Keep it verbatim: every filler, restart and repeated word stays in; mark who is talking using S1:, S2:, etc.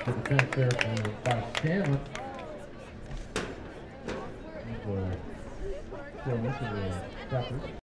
S1: the defense there for, by Scanlon. So, so this is a